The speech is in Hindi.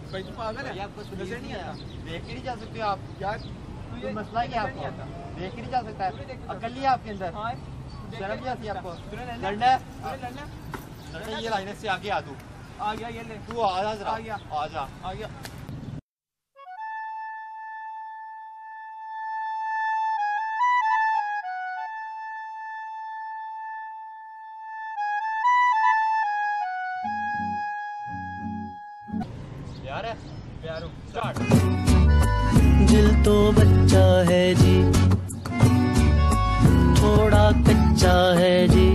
भाई तू पागल है, आपको नजर नहीं आता। देख के नहीं जा सकते आप यार तो मसला क्या आपको देख के नहीं जा सकता है, अकल नहीं है आपके अंदर, शर्म नहीं आती आपको, लड़ना है लड़ना, ये लाइन से आगे आ, तू आ गया, ये ले तू आ जा जरा, आ गया, आ जा आ गया। यार है प्यारो स्टार्ट। दिल तो बच्चा है जी, थोड़ा कच्चा है जी।